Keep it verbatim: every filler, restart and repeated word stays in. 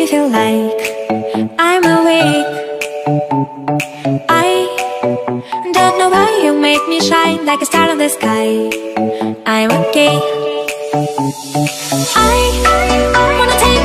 feel like I'm awake. I don't know why you make me shine like a star in the sky. I'm okay. I wanna take